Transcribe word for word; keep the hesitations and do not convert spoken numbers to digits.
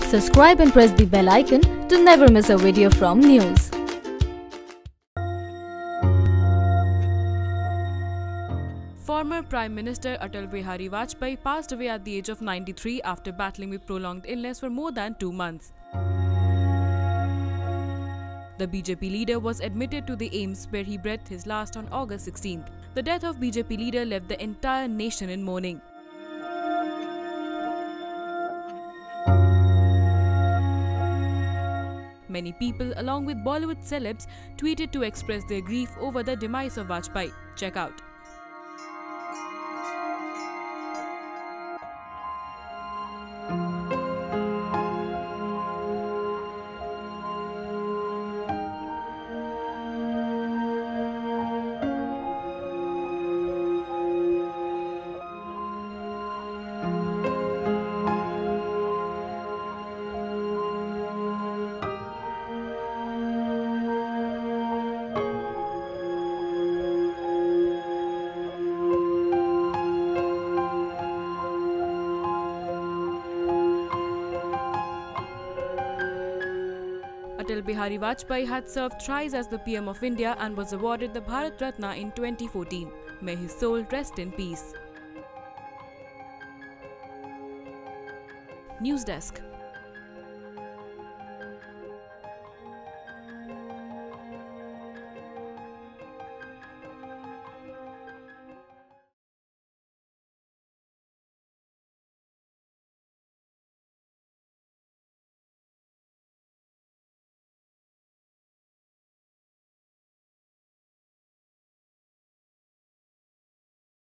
Subscribe and press the bell icon to never miss a video from NYOOOZ. Former Prime Minister Atal Bihari Vajpayee passed away at the age of ninety-three after battling with prolonged illness for more than two months. The B J P leader was admitted to the AIIMS where he breathed his last on August sixteenth. The death of B J P leader left the entire nation in mourning. Many people, along with Bollywood celebs, tweeted to express their grief over the demise of Vajpayee. Check out. Atal Bihari Vajpayee had served thrice as the P M of India and was awarded the Bharat Ratna in twenty fourteen. May his soul rest in peace. News Desk.